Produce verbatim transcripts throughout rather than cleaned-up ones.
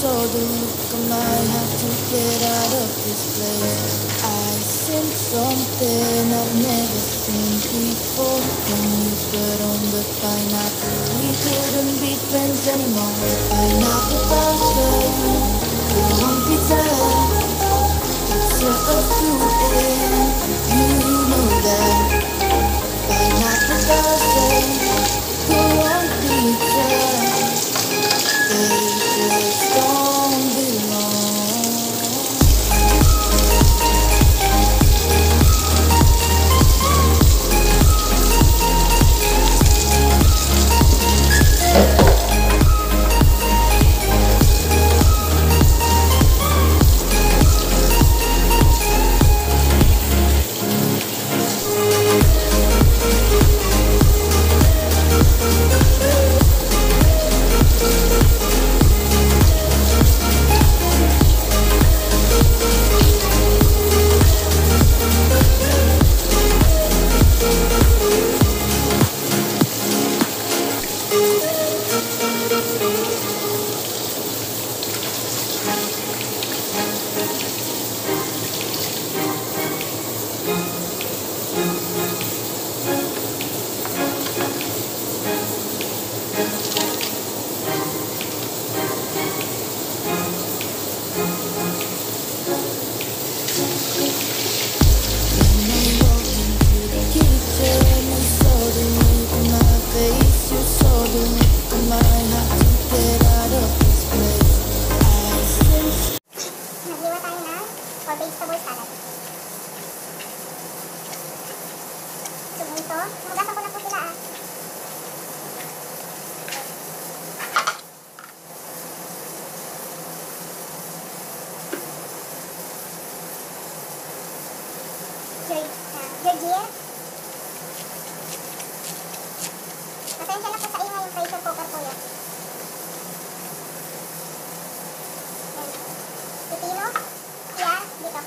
saw the look, I might have to get out of this place. I sense something I've never seen before. When you put on the pineapple, we couldn't be friends anymore. Pineapple butter, you're on pizza. It's a fruit and you know that. Pineapple butter, you're on pizza. They just don't belong. Georgia. Pasensya na po sa ingay yung pressure cooker po yan. Pipino. Yan, dito.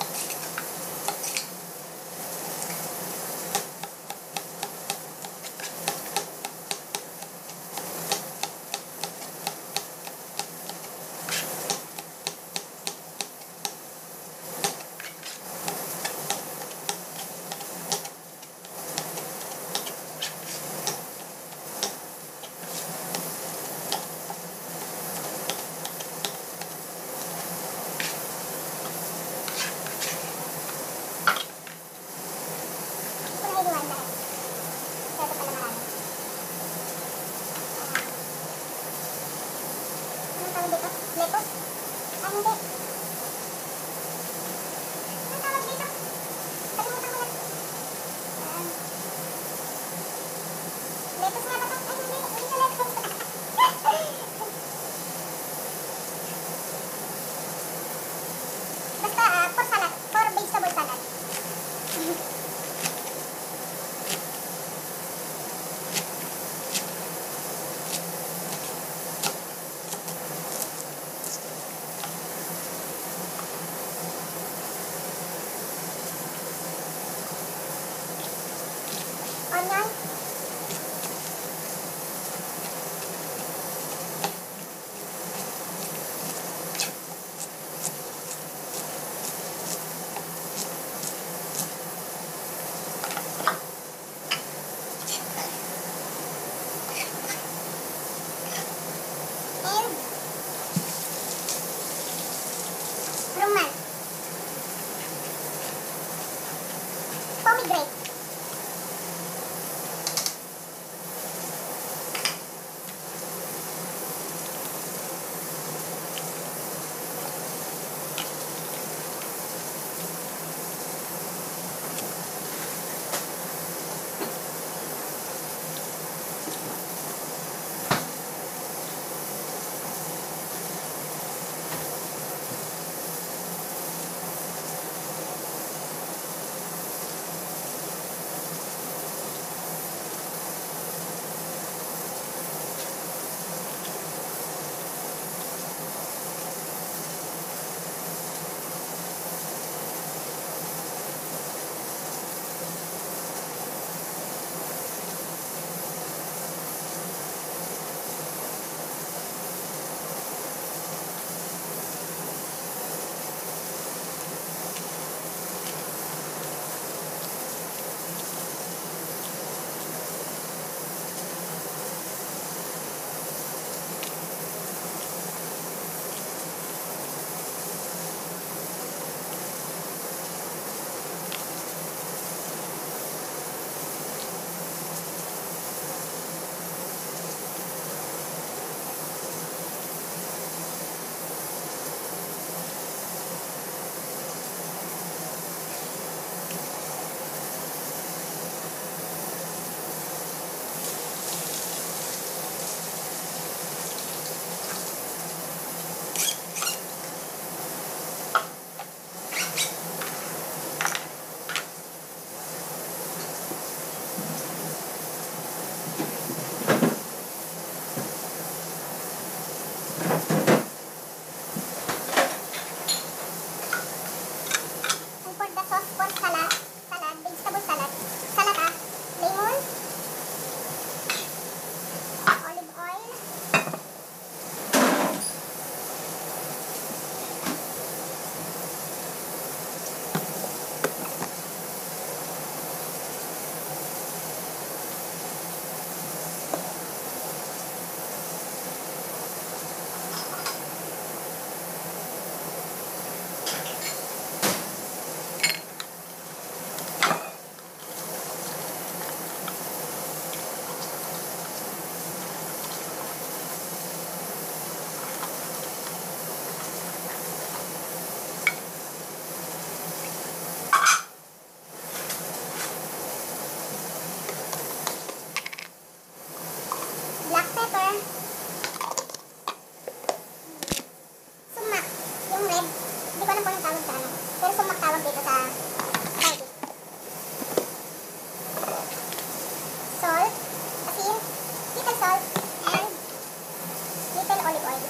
salt and little olive oil.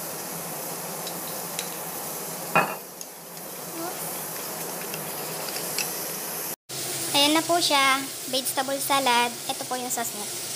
Ayan na po siya, vegetable salad. Ito po yung sauce niya.